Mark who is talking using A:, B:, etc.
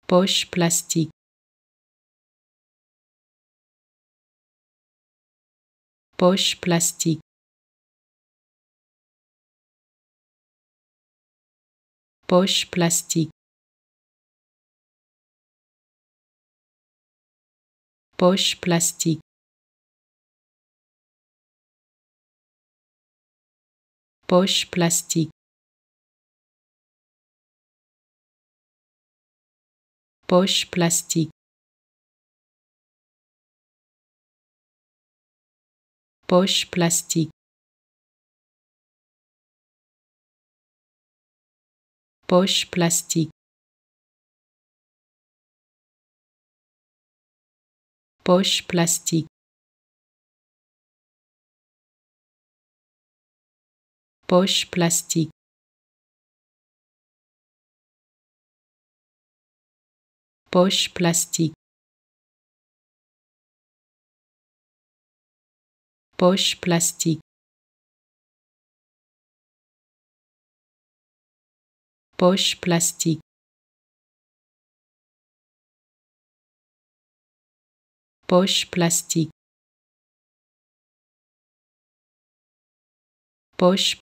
A: poche plastique, poche plastique, poche plastique, poche plastique, poche plastique, poche plastique, poche plastique, poche plastique, poche plastique, poche plastique, poche plastique, poche plastique, poche plastique, poche plastique, poche